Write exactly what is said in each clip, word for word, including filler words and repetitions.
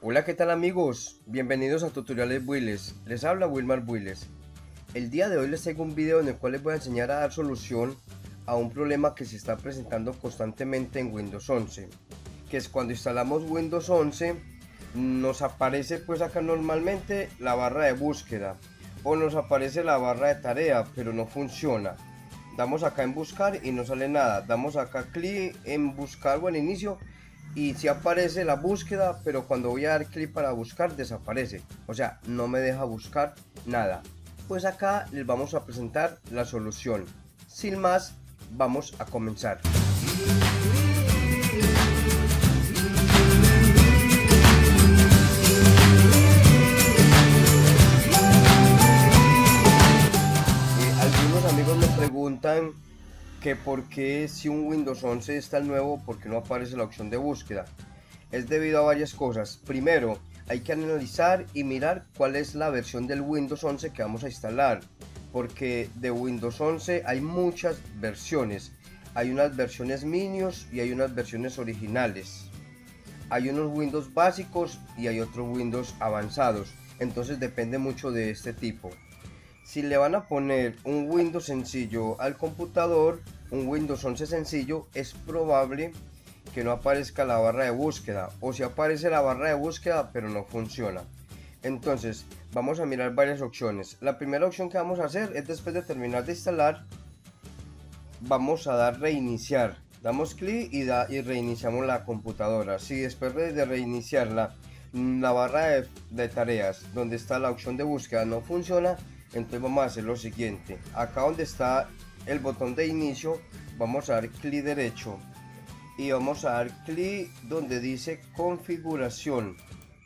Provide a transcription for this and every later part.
Hola, ¿qué tal amigos? Bienvenidos a Tutoriales Builes. Les habla Wilmar Builes. El día de hoy les traigo un video en el cual les voy a enseñar a dar solución a un problema que se está presentando constantemente en Windows once, que es cuando instalamos Windows once nos aparece pues acá normalmente la barra de búsqueda o nos aparece la barra de tarea, pero no funciona. Damos acá en buscar y no sale nada, damos acá clic en buscar o en inicio y si aparece la búsqueda, pero cuando voy a dar clic para buscar desaparece, o sea, no me deja buscar nada. Pues acá les vamos a presentar la solución. Sin más, vamos a comenzar. Eh, algunos amigos me preguntan que por qué si un Windows once está el nuevo, por qué no aparece la opción de búsqueda. Es debido a varias cosas. Primero, hay que analizar y mirar cuál es la versión del Windows once que vamos a instalar, porque de Windows once hay muchas versiones. Hay unas versiones minios y hay unas versiones originales. Hay unos Windows básicos y hay otros Windows avanzados, entonces depende mucho de este tipo. Si le van a poner un Windows sencillo al computador, un Windows once sencillo, es probable que no aparezca la barra de búsqueda, o si aparece la barra de búsqueda pero no funciona. Entonces vamos a mirar varias opciones. La primera opción que vamos a hacer es, después de terminar de instalar, vamos a dar reiniciar, damos clic y, da, y reiniciamos la computadora. Si después de reiniciarla la barra de, de tareas donde está la opción de búsqueda no funciona, entonces vamos a hacer lo siguiente. Acá donde está el botón de inicio vamos a dar clic derecho y vamos a dar clic donde dice configuración.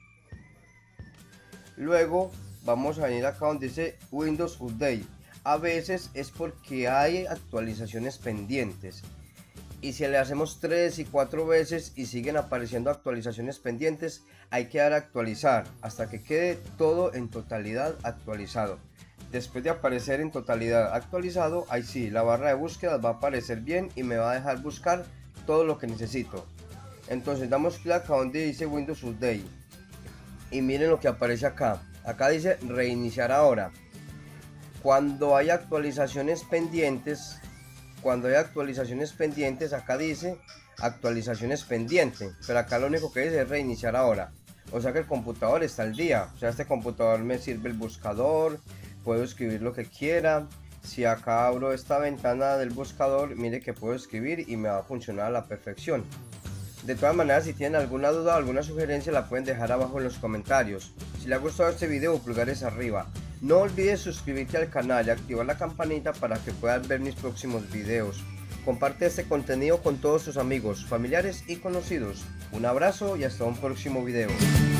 Luego vamos a ir acá donde dice Windows Update. A veces es porque hay actualizaciones pendientes, y si le hacemos tres y cuatro veces y siguen apareciendo actualizaciones pendientes, hay que dar a actualizar hasta que quede todo en totalidad actualizado. Después de aparecer en totalidad actualizado, ahí sí, la barra de búsqueda va a aparecer bien y me va a dejar buscar todo lo que necesito. Entonces damos clic acá donde dice Windows Update y miren lo que aparece acá. Acá dice reiniciar ahora. Cuando hay actualizaciones pendientes, cuando hay actualizaciones pendientes, acá dice actualizaciones pendientes, pero acá lo único que dice es reiniciar ahora. O sea que el computador está al día. O sea, este computador me sirve el buscador, puedo escribir lo que quiera. Si acá abro esta ventana del buscador, mire que puedo escribir y me va a funcionar a la perfección. De todas maneras, si tienen alguna duda o alguna sugerencia, la pueden dejar abajo en los comentarios. Si les ha gustado este video, pulgares arriba. No olvides suscribirte al canal y activar la campanita para que puedas ver mis próximos videos. Comparte este contenido con todos tus amigos, familiares y conocidos. Un abrazo y hasta un próximo video.